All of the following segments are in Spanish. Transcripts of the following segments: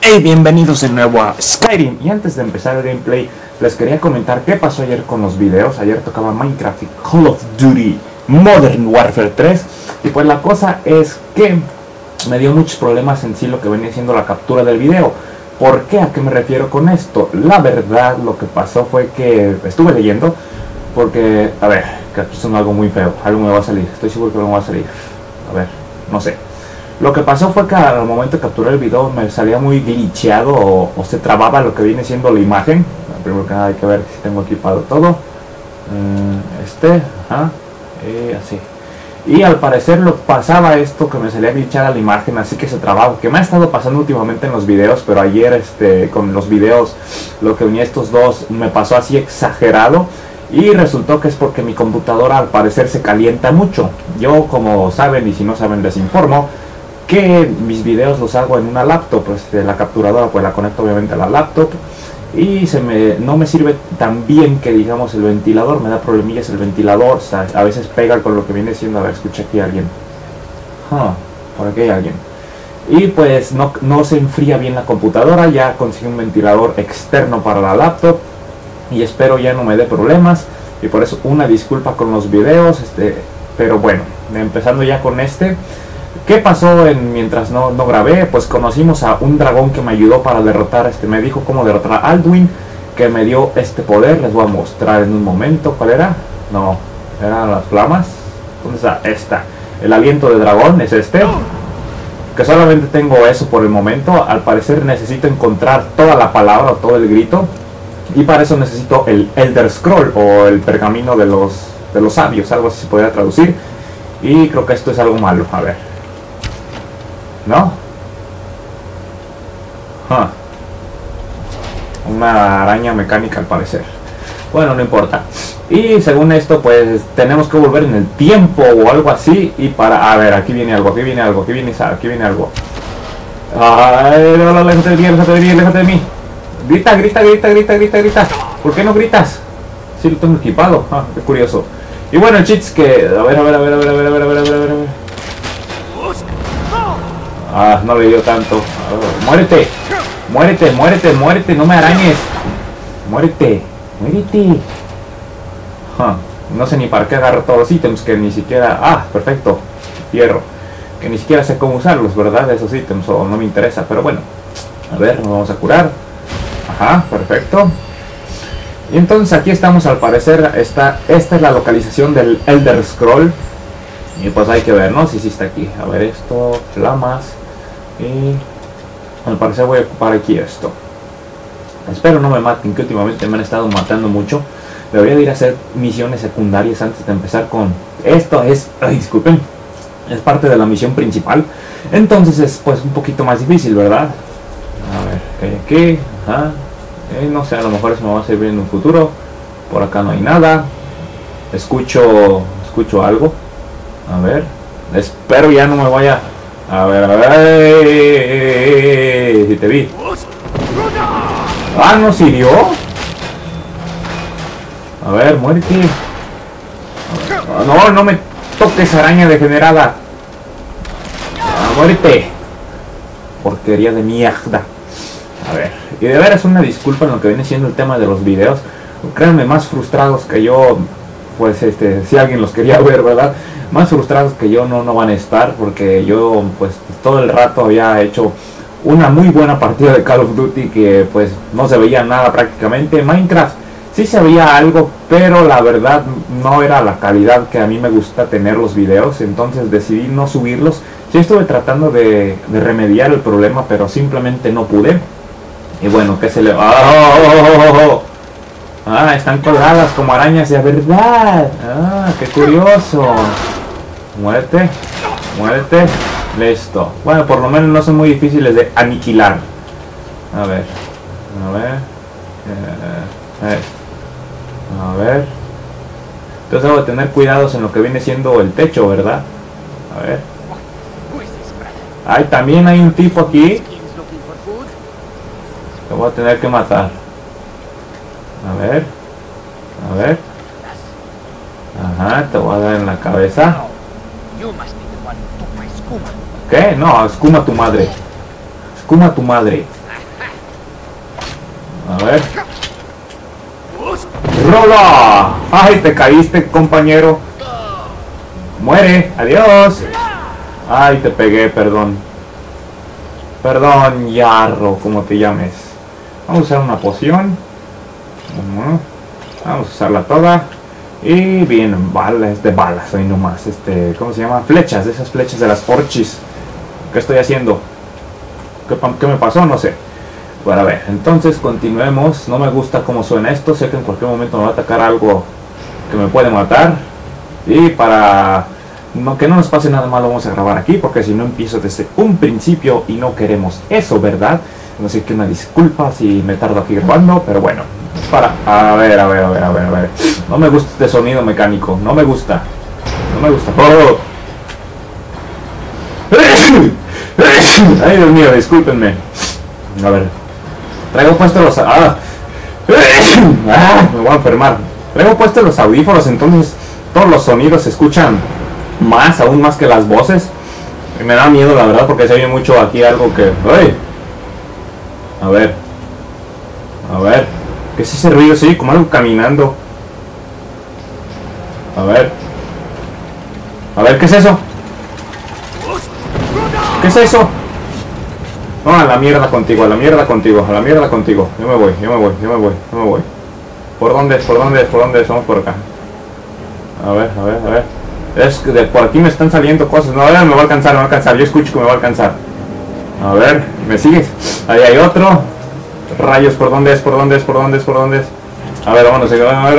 Hey, bienvenidos de nuevo a Skyrim. Y antes de empezar el gameplay, les quería comentar qué pasó ayer con los videos. Ayer tocaba Minecraft y Call of Duty Modern Warfare 3. Y pues la cosa es que me dio muchos problemas en sí lo que venía siendo la captura del video. ¿Por qué? ¿A qué me refiero con esto? La verdad, lo que pasó fue que estuve leyendo. Porque, a ver, que aquí son algo muy feo. Algo me va a salir, estoy seguro que algo me va a salir. A ver, no sé. Lo que pasó fue que al momento de capturar el video me salía muy glitcheado o se trababa lo que viene siendo la imagen. Primero que nada hay que ver si tengo equipado todo. Así. Y al parecer lo pasaba esto que me salía glitchada la imagen, así que se trababa. Que me ha estado pasando últimamente en los videos, pero ayer con los videos lo que unía estos dos me pasó así exagerado. Y resultó que es porque mi computadora al parecer se calienta mucho. Yo, como saben, y si no saben les informo, que mis videos los hago en una laptop, pues de la capturadora pues la conecto obviamente a la laptop y no me sirve tan bien que digamos el ventilador, me da problemillas el ventilador, o sea, a veces pega con lo que viene siendo, a ver, escucha aquí a alguien, por aquí hay alguien, y pues no se enfría bien la computadora. Ya conseguí un ventilador externo para la laptop y espero ya no me dé problemas, y por eso una disculpa con los videos, pero bueno, empezando ya con ¿qué pasó mientras no grabé? Pues conocimos a un dragón que me ayudó para derrotar, me dijo cómo derrotar a Alduin, que me dio este poder. Les voy a mostrar en un momento. ¿Cuál era? No, eran las flamas. ¿Dónde está? Esta. El aliento de dragón es que solamente tengo eso por el momento. Al parecer necesito encontrar toda la palabra o todo el grito, y para eso necesito el Elder Scroll o el pergamino de los sabios, algo así se podría traducir. Y creo que esto es algo malo, a ver. ¿No? Una araña mecánica al parecer. Bueno, no importa. Y según esto, pues tenemos que volver en el tiempo o algo así. Y para... A ver, aquí viene algo, aquí viene algo, aquí viene algo. Ay, no, déjate de mí, déjate de mí. Grita. ¿Por qué no gritas? Si lo tengo equipado. Qué curioso. Y bueno, el cheat es que... A ver. No le dio tanto. Muérete, no me arañes. Muérete. No sé ni para qué agarro todos los ítems que ni siquiera... perfecto. Hierro. Que ni siquiera sé cómo usarlos, ¿verdad? Esos ítems, o no me interesa. Pero bueno. A ver, nos vamos a curar. Perfecto. Y entonces aquí estamos, al parecer. Esta es la localización del Elder Scroll. Y pues hay que ver, ¿no? Si está aquí. A ver esto, flamas. Y al parecer voy a ocupar aquí esto. Espero no me maten, que últimamente me han estado matando mucho. Debería de ir a hacer misiones secundarias antes de empezar con... Esto es... disculpen. Es parte de la misión principal. Entonces es pues un poquito más difícil, ¿verdad? A ver, ¿qué hay aquí? No sé, a lo mejor eso me va a servir en un futuro. Por acá no hay nada. Escucho algo. A ver, espero ya no me vaya. A ver, si te vi. ¿No sirvió? A ver, muérete. No me toques, araña degenerada. Muérete. Porquería de mierda. A ver, y de veras una disculpa en lo que viene siendo el tema de los videos. Créanme, más frustrados que yo, pues si alguien los quería ver, ¿verdad? Más frustrados que yo no van a estar, porque yo pues todo el rato había hecho una muy buena partida de Call of Duty que pues no se veía nada prácticamente. Minecraft sí se veía algo, pero la verdad no era la calidad que a mí me gusta tener los videos, entonces decidí no subirlos. Sí estuve tratando de remediar el problema, pero simplemente no pude. Y bueno, ¿qué se le... están colgadas como arañas de verdad. Qué curioso. Muérete. Listo. Bueno, por lo menos no son muy difíciles de aniquilar. A ver. Entonces debo tener cuidados en lo que viene siendo el techo, ¿verdad? A ver. También hay un tipo aquí que voy a tener que matar. A ver. Te voy a dar en la cabeza. ¿Qué? No, escuma tu madre. A ver. ¡Rola! ¡Ay, te caíste, compañero! ¡Muere! ¡Adiós! ¡Ay, te pegué! Perdón. Perdón, Yarro, como te llames. Vamos a usar una poción. Vamos a usarla toda. Y bien, balas de balas, hoy nomás. ¿Cómo se llama? Flechas, de esas flechas de las orchis. ¿Qué estoy haciendo? ¿Qué me pasó? No sé. Bueno, a ver, entonces continuemos. No me gusta cómo suena esto. Sé que en cualquier momento me va a atacar algo que me puede matar. Y para que no nos pase nada malo, vamos a grabar aquí, porque si no empiezo desde un principio y no queremos eso, ¿verdad? No sé, que una disculpa si me tardo aquí grabando, pero bueno. A ver. No me gusta este sonido mecánico. No me gusta. ¡Oh! Ay, Dios mío, discúlpenme. A ver. Traigo puestos los... me voy a enfermar. Traigo puestos los audífonos, entonces todos los sonidos se escuchan aún más que las voces. Y me da miedo, la verdad, porque se oye mucho aquí algo que... ¡Ay! A ver. ¿Qué es ese ruido? Sí, como algo caminando. A ver, ¿qué es eso? ¿Qué es eso? No, a la mierda contigo. Yo me voy. ¿Por dónde es? Vamos por acá. A ver. Es que por aquí me están saliendo cosas. No, me va a alcanzar. Yo escucho que me va a alcanzar. A ver, ¿me sigues? Ahí hay otro. Rayos, ¿por dónde es? A ver, vámonos.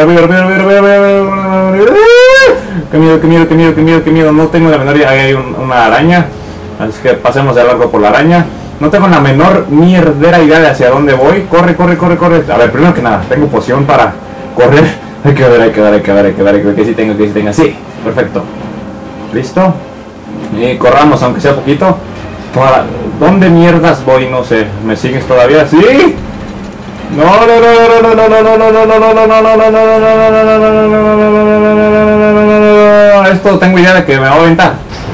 Qué miedo. No tengo la menor idea. Ahí hay una araña. Así que pasemos de largo por la araña. No tengo la menor mierdera idea de hacia dónde voy. Corre. A ver, primero que nada, tengo poción para correr. Hay que ver. Que sí tenga. Sí, perfecto. ¿Listo? Y corramos, aunque sea poquito. ¿Dónde mierdas voy? No sé. ¿Me sigues todavía? ¿Sí? No. Esto tengo idea de que me va a aventar.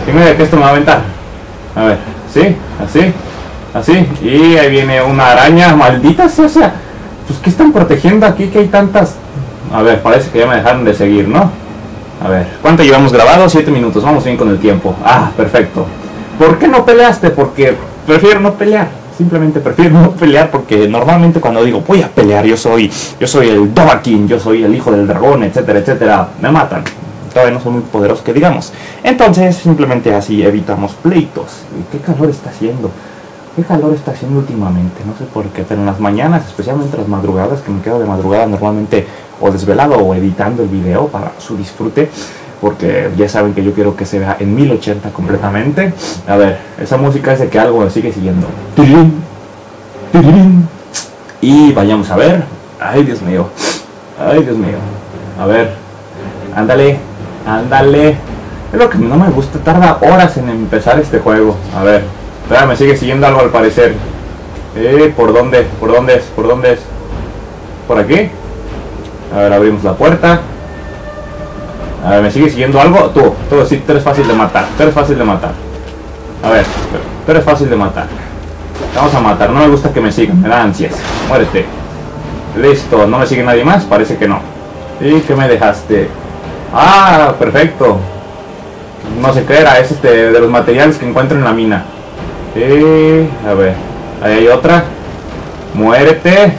A ver, ¿sí? Así. Y ahí viene una araña. Maldita sea. Pues, ¿qué están protegiendo aquí? Que hay tantas... A ver, parece que ya me dejaron de seguir, ¿no? A ver, ¿cuánto llevamos grabado? 7 minutos. Vamos bien con el tiempo. Ah, perfecto. ¿Por qué no peleaste? Porque prefiero no pelear. Simplemente prefiero no pelear porque normalmente cuando digo voy a pelear, yo soy el Dovahkiin, yo soy el hijo del dragón, etcétera, me matan. Todavía no son muy poderosos que digamos. Entonces simplemente así evitamos pleitos. ¿Qué calor está haciendo? Últimamente? No sé por qué, pero en las mañanas, especialmente las madrugadas, que me quedo de madrugada normalmente o desvelado o editando el video para su disfrute, porque ya saben que yo quiero que se vea en 1080 completamente. A ver, esa música es de que algo me sigue siguiendo. Y vayamos a ver. Ay, Dios mío. A ver. Ándale. Es lo que no me gusta. Tarda horas en empezar este juego. A ver. Todavía me sigue siguiendo algo al parecer. ¿Por dónde es? ¿Por aquí? A ver, abrimos la puerta. A ver, ¿me sigue siguiendo algo? Tú sí, tú eres fácil de matar. A ver, tú eres fácil de matar. Te vamos a matar, no me gusta que me sigan, me da ansias. Muérete. Listo, ¿no me sigue nadie más? Parece que no. ¿Y qué me dejaste? Ah, perfecto. No sé qué era, es de los materiales que encuentro en la mina. A ver, ahí hay otra. Muérete.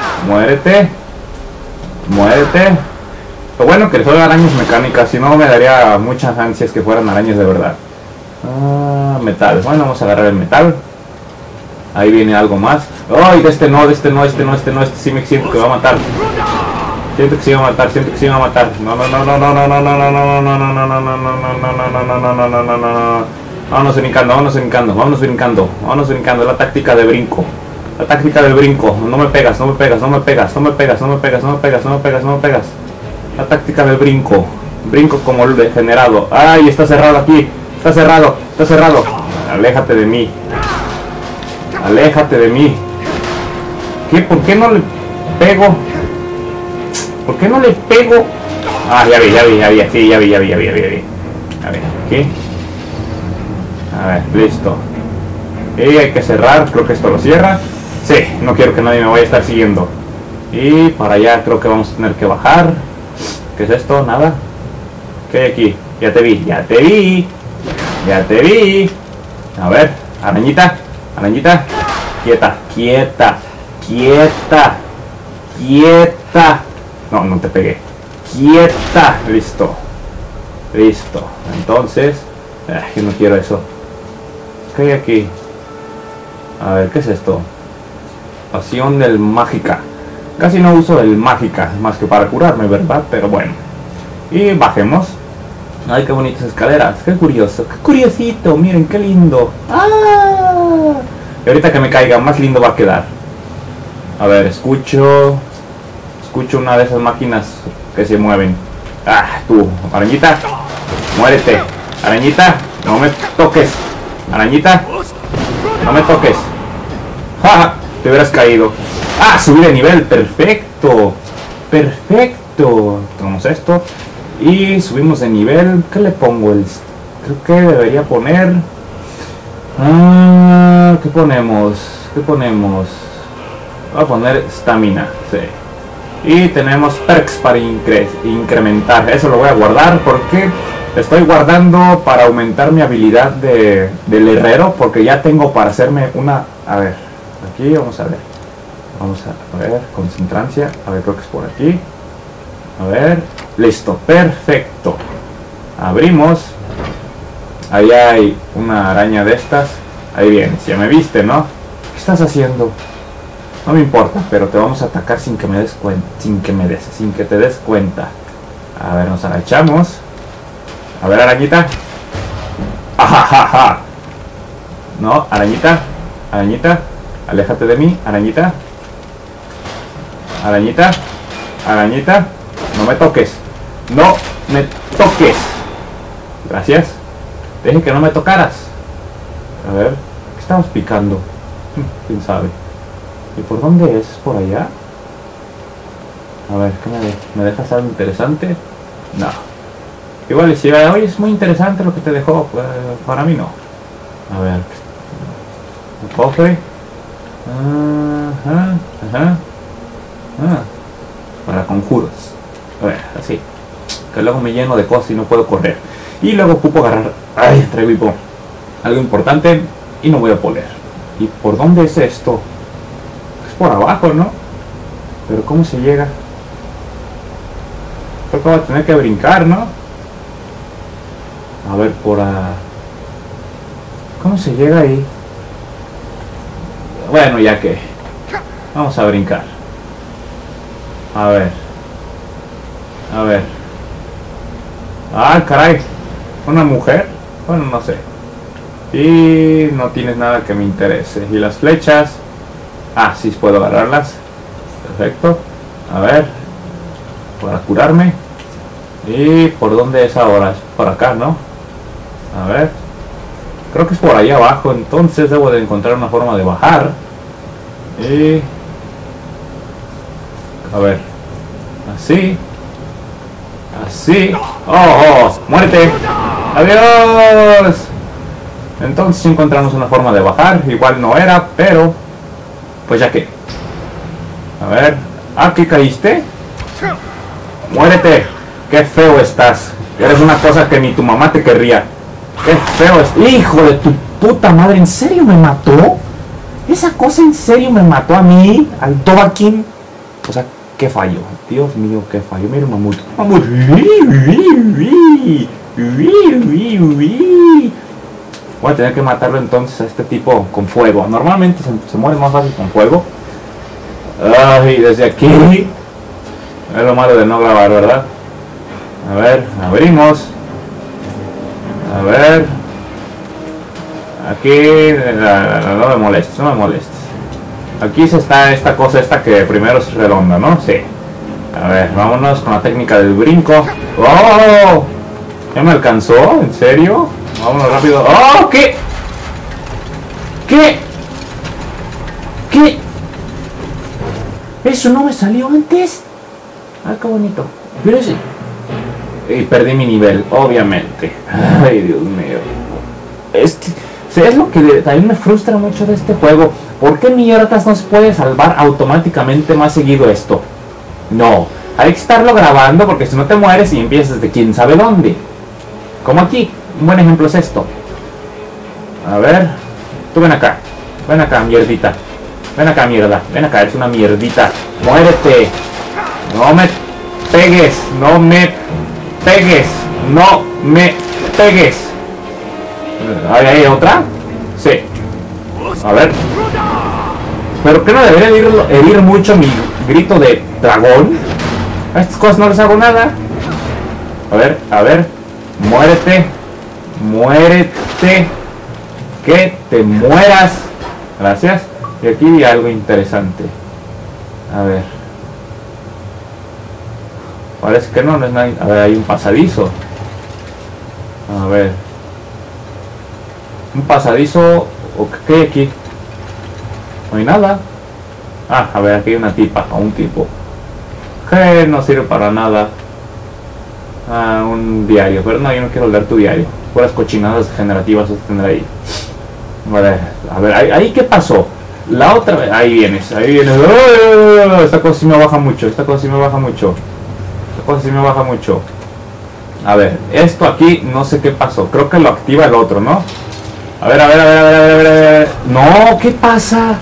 Lo bueno que son arañas mecánicas, si no me daría muchas ansias que fueran arañas de verdad. Metal. Bueno, vamos a agarrar el metal. Ahí viene algo más. Ay, este sí me siento que va a matar. Siento que sí va a matar. No. Vámonos brincando. La táctica de brinco. No me pegas. La táctica del brinco. Brinco como el degenerado. Ay, está cerrado aquí. Está cerrado. Aléjate de mí. ¿Qué? ¿Por qué no le pego? Ah, ya vi. Sí, ya vi. A ver, ¿qué? A ver, listo. Y hay que cerrar. Creo que esto lo cierra. Sí, no quiero que nadie me vaya a estar siguiendo. Y para allá creo que vamos a tener que bajar. ¿Qué es esto? Nada. ¿Qué hay aquí? Ya te vi, ya te vi. Ya te vi. A ver, arañita, arañita. Quieta, quieta, quieta, quieta. No, no te pegué. Quieta. Listo. Listo. Entonces, yo no quiero eso. ¿Qué hay aquí? A ver, ¿qué es esto? Pasión del mágica. Casi no uso el mágica, más que para curarme, ¿verdad? Pero bueno. Y bajemos. Ay, qué bonitas escaleras. Qué curioso. Qué curiosito. Miren, qué lindo. ¡Ah! Y ahorita que me caiga, más lindo va a quedar. A ver, escucho una de esas máquinas que se mueven. Ah, tú, arañita. Muérete. Arañita, no me toques. Arañita, no me toques. ¡Ja! Te hubieras caído. ¡Ah! Subí de nivel. Perfecto. Perfecto. Tomamos esto. Y subimos de nivel. ¿Qué le pongo? Creo que debería poner... ¿qué ponemos? ¿Qué ponemos? Voy a poner estamina. Sí. Y tenemos perks para incrementar. Eso lo voy a guardar porque estoy guardando para aumentar mi habilidad del herrero. Porque ya tengo para hacerme una... A ver, aquí vamos a ver. Vamos a ver, concentrancia. A ver, creo que es por aquí. A ver, listo, perfecto. Abrimos. Ahí hay una araña de estas. Ahí vienes, ya me viste, ¿no? ¿Qué estás haciendo? No me importa, pero te vamos a atacar sin que me des cuenta. Sin que te des cuenta. A ver, nos agachamos. A ver, arañita. ¡Ajajaja! No, arañita. Arañita. Aléjate de mí, arañita. Arañita. Arañita. No me toques. No me toques. Gracias. Te dije que no me tocaras. A ver, ¿qué estamos picando? ¿Quién sabe? ¿Y por dónde es? ¿Por allá? A ver, ¿qué me dejas algo interesante? No. Igual si hoy es muy interesante lo que te dejó, para mí no. A ver. Un cofre. Ajá, ajá. Para conjuros. A ver, así. Que luego me lleno de cosas y no puedo correr. Y luego ocupo agarrar. Ay, traigo algo importante y no voy a poder. ¿Y por dónde es esto? Es por abajo, ¿no? Pero ¿cómo se llega? Creo que voy a tener que brincar, ¿no? A ver, por ¿cómo se llega ahí? Bueno, ya que vamos a brincar. A ver. A ver. Ah, caray. ¿Una mujer? Bueno, no sé. Y no tienes nada que me interese. ¿Y las flechas? Ah, sí puedo agarrarlas. Perfecto. A ver. Para curarme. ¿Y por dónde es ahora? Es por acá, ¿no? A ver. Creo que es por ahí abajo. Entonces debo de encontrar una forma de bajar. Y... a ver. Así. Así. ¡Oh! ¡Muérete! ¡Adiós! Entonces encontramos una forma de bajar. Igual no era, pero... pues ya que... a ver... ¿ah, que caíste? ¡Muérete! ¡Qué feo estás! Eres una cosa que ni tu mamá te querría. ¡Qué feo es! ¡Hijo de tu puta madre! ¿En serio me mató? ¿Esa cosa en serio me mató a mí? ¿Al Dovahkiin? O sea... ¿qué fallo? Dios mío, qué fallo. Mira un mamut. ¡Mamut! Voy a tener que matarlo entonces a este tipo con fuego. Normalmente se muere más fácil con fuego. Ay, desde aquí. Es lo malo de no grabar, ¿verdad? A ver, abrimos. A ver. Aquí. No me molestes, no me molestes. Aquí se está esta cosa, esta que primero es redonda, ¿no? Sí. A ver, vámonos con la técnica del brinco. ¡Oh! ¿Ya me alcanzó? ¿En serio? Vámonos rápido. ¡Oh! ¿Qué? ¿Qué? ¿Qué? ¿Eso no me salió antes? ¡Ay, qué bonito! Pero ese... y perdí mi nivel, obviamente. ¡Ay, Dios mío! Es lo que también me frustra mucho de este juego. ¿Por qué mierdas no se puede salvar automáticamente más seguido esto? No, hay que estarlo grabando porque si no te mueres y empiezas de quién sabe dónde. Como aquí, un buen ejemplo es esto. A ver, tú ven acá, mierdita. Ven acá, mierda, ven acá, eres una mierdita. Muérete. No me pegues, no me pegues, no me pegues. ¿Hay otra? Sí. A ver. ¿Pero qué no debería herir mucho mi grito de dragón? A estas cosas no les hago nada. A ver. Muérete. Muérete. Que te mueras. Gracias. Y aquí vi algo interesante. A ver. Parece que no es nada. A ver, hay un pasadizo. A ver. Un pasadizo. ¿O qué hay aquí? No hay nada. Ah, a ver, aquí hay una tipa o un tipo. Que no sirve para nada. Ah, un diario. Pero no, yo no quiero leer tu diario. Puras cochinadas generativas vas a tener ahí. A ver, ahí ¿qué pasó? La otra vez. Ahí vienes. ¡Oh! Esta cosa sí me baja mucho. A ver, esto aquí no sé qué pasó. Creo que lo activa el otro, ¿no? A ver. No, ¿qué pasa?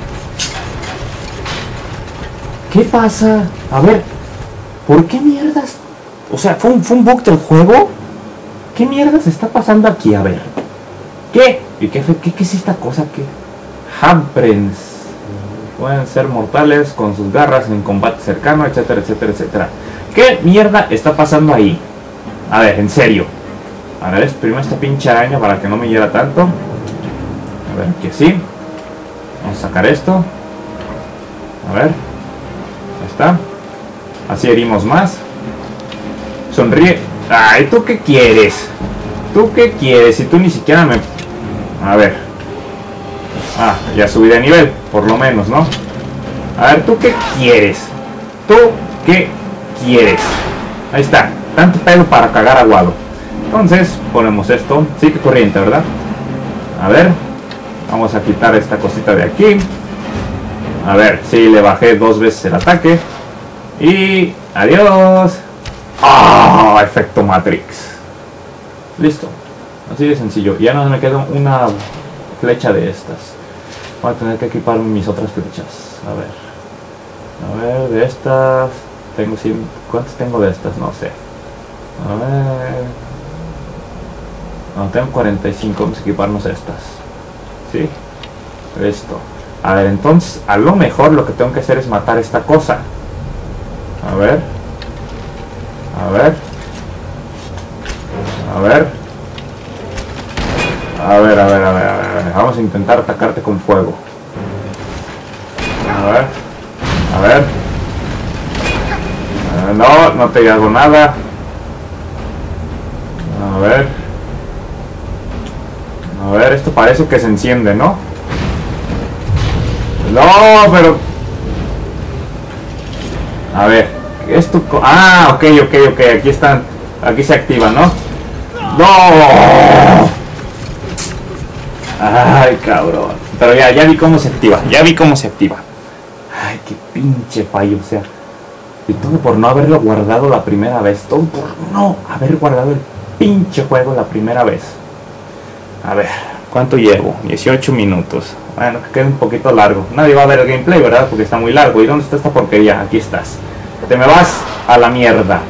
A ver, ¿por qué mierdas? O sea, ¿fue un bug del juego? ¿Qué mierdas está pasando aquí? A ver. ¿Qué? ¿Y qué es esta cosa? ¿Qué? Handprints. Pueden ser mortales con sus garras en combate cercano, etcétera. ¿Qué mierda está pasando ahí? A ver, en serio. A ver, exprimo esta pinche araña para que no me hiera tanto. A ver, aquí sí. Vamos a sacar esto. A ver. Ahí está. Así herimos más. Sonríe. Ay, ¿tú qué quieres? Si tú ni siquiera me... A ver. Ah, ya subí de nivel, por lo menos, ¿no? A ver, ¿tú qué quieres? Ahí está. Tanto pedo para cagar aguado. Entonces, ponemos esto. Sí, que corriente, ¿verdad? A ver. Vamos a quitar esta cosita de aquí. A ver, sí, le bajé 2 veces el ataque. Y... adiós. ¡Ah! Efecto Matrix. Listo. Así de sencillo. Ya no me queda una flecha de estas. Voy a tener que equipar mis otras flechas. A ver, de estas... Tengo 100... ¿Cuántas tengo de estas? No sé. A ver... No, tengo 45. Vamos a equiparnos estas. ¿Sí? Esto. A ver, entonces, a lo mejor lo que tengo que hacer es matar esta cosa. A ver. Vamos a intentar atacarte con fuego. A ver. No te hago nada. A ver, esto parece que se enciende, ¿no? No, pero... A ver, esto... Ah, ok, aquí están. Aquí se activa, ¿no? ¡No! Ay, cabrón. Pero ya vi cómo se activa. Ay, qué pinche fallo, o sea. Y todo por no haberlo guardado la primera vez. Todo por no haber guardado el pinche juego la primera vez. A ver, ¿cuánto llevo? 18 minutos. Bueno, que quede un poquito largo. Nadie va a ver el gameplay, ¿verdad? Porque está muy largo. ¿Y dónde está esta porquería? Aquí estás. Te me vas a la mierda.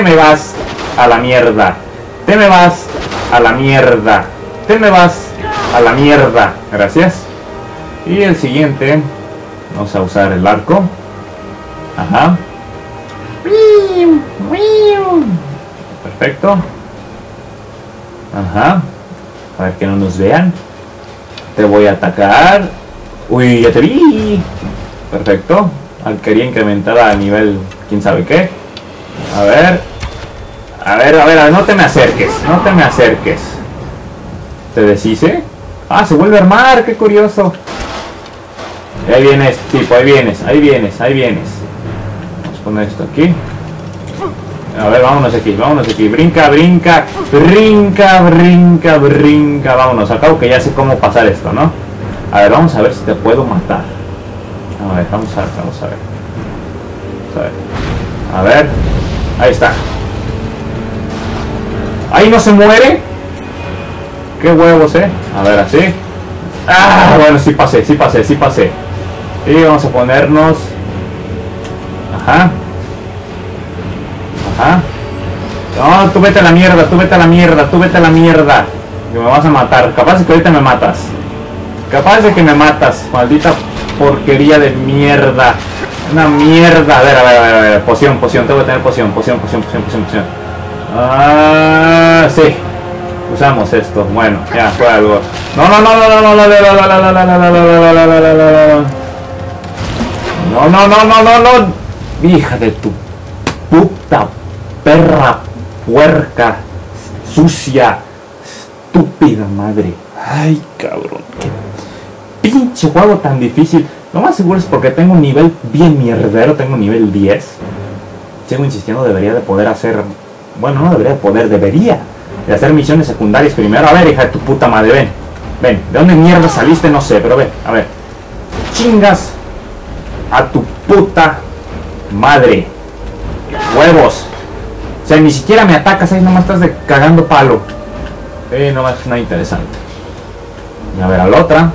Gracias. Y el siguiente. Vamos a usar el arco. Ajá. Perfecto. Ajá. A ver que no nos vean. Te voy a atacar. Uy, ya te vi. Perfecto. Quería incrementar a nivel quién sabe qué. A ver, no te me acerques. ¿Te deshice? Ah, se vuelve a armar, qué curioso. Y ahí viene este tipo, ahí vienes. Vamos a poner esto aquí. A ver, vámonos aquí. Brinca. Vámonos, acabo que ya sé cómo pasar esto, ¿no? A ver, vamos a ver si te puedo matar. A ver, vamos a ver, vamos a ver. A ver. Ahí está. ¡Ahí no se muere! ¡Qué huevos, A ver, así. ¡Ah! Bueno, sí pasé, sí pasé, sí pasé. Y vamos a ponernos... Ajá. Ajá. No, tú vete a la mierda, tú vete a la mierda, tú vete a la mierda. Que me vas a matar. Capaz de que ahorita me matas. Capaz de que me matas. Maldita porquería de mierda. Una mierda. A ver, a ver, a ver. Poción, poción. Tengo que tener poción, poción, poción, poción, poción, poción. Ah, sí. Usamos esto. Bueno, ya, fue algo. No, no, no, no, no, no, no, no, no, no, no, no, no, no. Hija de tu puta perra, puerca, sucia, estúpida madre. Ay, cabrón. Qué pinche juego tan difícil. Lo más seguro es porque tengo un nivel bien mierdero. Tengo un nivel 10. Sigo insistiendo, debería de poder hacer... Bueno, no debería de poder, debería de hacer misiones secundarias primero. A ver, hija de tu puta madre, ven. Ven, ¿de dónde mierda saliste? No sé, pero ven, a ver. Chingas a tu puta madre. Huevos. O sea, ni siquiera me atacas ahí, nomás estás de cagando palo. No es nada interesante. Y a ver, a la otra.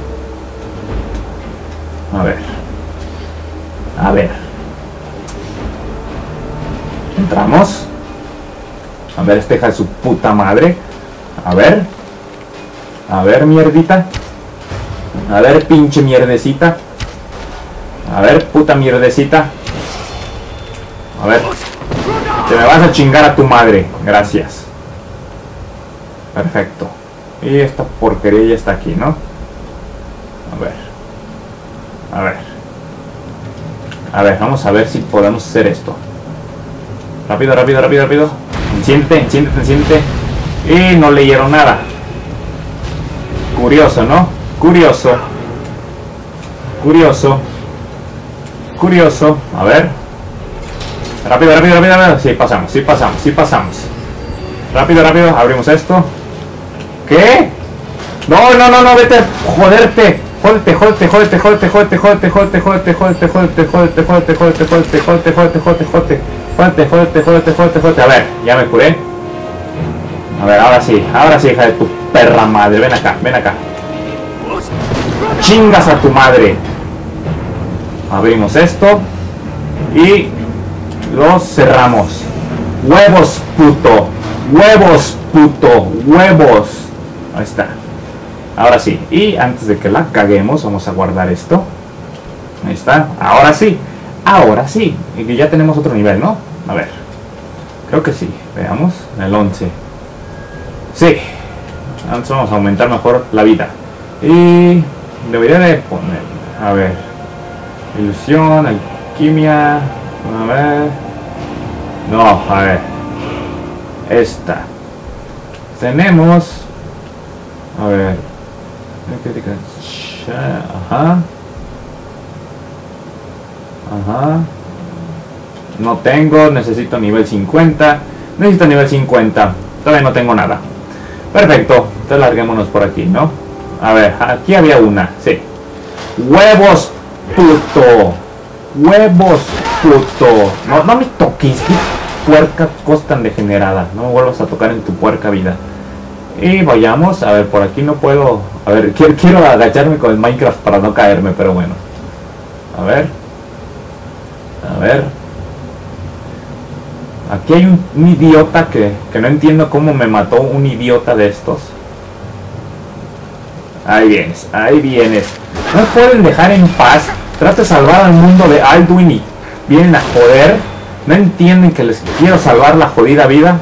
A ver. A ver. Entramos. A ver, esta hija de su puta madre. A ver. A ver, mierdita. A ver, pinche mierdecita. A ver, puta mierdecita. A ver. Te me vas a chingar a tu madre. Gracias. Perfecto. Y esta porquería ya está aquí, ¿no? A ver. A ver. A ver, vamos a ver si podemos hacer esto. Rápido, rápido, rápido, rápido. Enciéndete, enciéndete, enciéndete. Y no leyeron nada. Curioso, ¿no? Curioso. Curioso. Curioso. A ver. Rápido, rápido, rápido, rápido. Sí, pasamos, sí pasamos, sí pasamos. Rápido, rápido. Abrimos esto. ¿Qué? No, no, no, no, vete. Joderte. Jódete, jódete, jódete, jódete, jódete, jódete, jódete, jódete, jódete, jódete, jódete, jódete, jódete, jódete, jódete, jódete, jódete, jódete. Jódete, jódete, jódete, jódete, jódete. A ver, ya me curé. A ver, ahora sí, hija de tu perra madre. Ven acá, ven acá. Chingas a tu madre. Abrimos esto. Y lo cerramos. Huevos, puto. Huevos, puto. Huevos. Ahí está. Ahora sí. Y antes de que la caguemos, vamos a guardar esto. Ahí está. Ahora sí. Ahora sí. Y que ya tenemos otro nivel, ¿no? A ver. Creo que sí. Veamos. El 11. Sí. Antes vamos a aumentar mejor la vida. Y debería de poner. A ver. Ilusión. Alquimia. A ver. No, a ver. Esta. Tenemos. A ver. Ajá. Ajá. No tengo, necesito nivel 50. Necesito nivel 50. Todavía no tengo nada. Perfecto. Entonces larguémonos por aquí, ¿no? A ver, aquí había una. Sí. Huevos, puto. Huevos, puto. No, no me toques. Qué puerca cosa tan degenerada. No me vuelvas a tocar en tu puerca vida. Y vayamos. A ver, por aquí no puedo. A ver, quiero agacharme con el Minecraft para no caerme, pero bueno. A ver. A ver. Aquí hay un idiota que no entiendo cómo me mató un idiota de estos. Ahí vienes, ahí vienes. No me pueden dejar en paz. Trato de salvar al mundo de Alduin y vienen a joder. No entienden que les quiero salvar la jodida vida.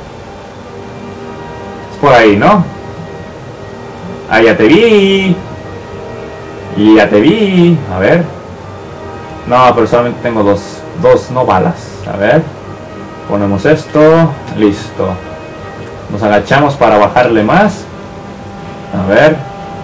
Es por ahí, ¿no? Ah, ya te vi. Y ya te vi. A ver. No, pero solamente tengo dos no balas. A ver. Ponemos esto. Listo. Nos agachamos para bajarle más. A ver.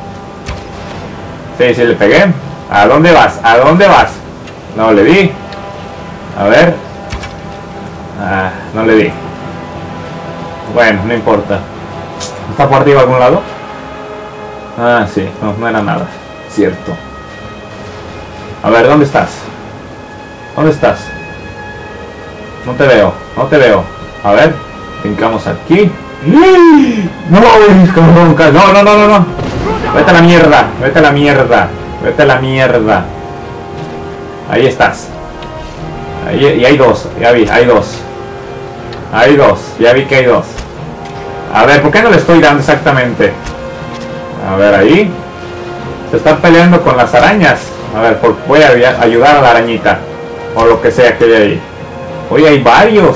Sí, sí le pegué. ¿A dónde vas? ¿A dónde vas? No le di. A ver. Ah, no le di. Bueno, no importa. ¿Está por arriba a algún lado? Ah, sí. No, no era nada. Cierto. A ver, ¿dónde estás? ¿Dónde estás? No te veo, no te veo. A ver, brincamos aquí. No, cabrón, no, no, no, no, no. Vete a la mierda, vete a la mierda, vete a la mierda. Ahí estás. Ahí, y hay dos, ya vi, hay dos. Hay dos, ya vi que hay dos. A ver, ¿por qué no le estoy dando exactamente? A ver, ahí. Se está peleando con las arañas. A ver, voy a ayudar a la arañita. O lo que sea que hay ahí. Oye, hay varios.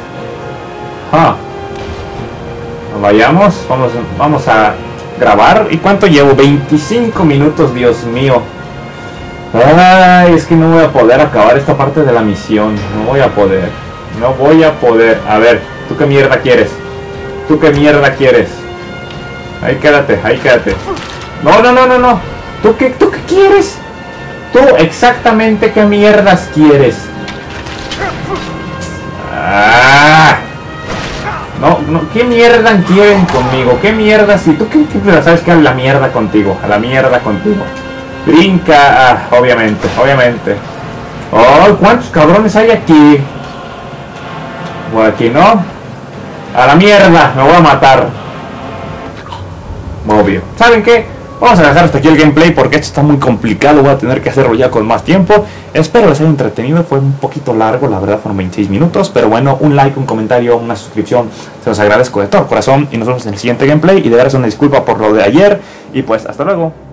Vayamos, vamos a grabar. ¿Y cuánto llevo? 25 minutos, Dios mío. Ay, es que no voy a poder acabar esta parte de la misión. No voy a poder. No voy a poder. A ver, ¿tú qué mierda quieres? ¿Tú qué mierda quieres? Ahí quédate, ahí quédate. No, no, no, no, no. ¿Tú qué quieres? ¿Tú exactamente qué mierdas quieres? No, no, ¿qué mierda quieren conmigo? ¿Qué mierda? Si tú qué sabes que a la mierda contigo. A la mierda contigo. Brinca. Obviamente, obviamente. Oh, ¿cuántos cabrones hay aquí? Por aquí, ¿no? A la mierda, me voy a matar. Obvio. ¿Saben qué? Vamos a dejar hasta aquí el gameplay porque esto está muy complicado. Voy a tener que hacerlo ya con más tiempo. Espero les haya entretenido. Fue un poquito largo, la verdad fueron 26 minutos. Pero bueno, un like, un comentario, una suscripción. Se los agradezco de todo corazón. Y nos vemos en el siguiente gameplay. Y de veras una disculpa por lo de ayer. Y pues hasta luego.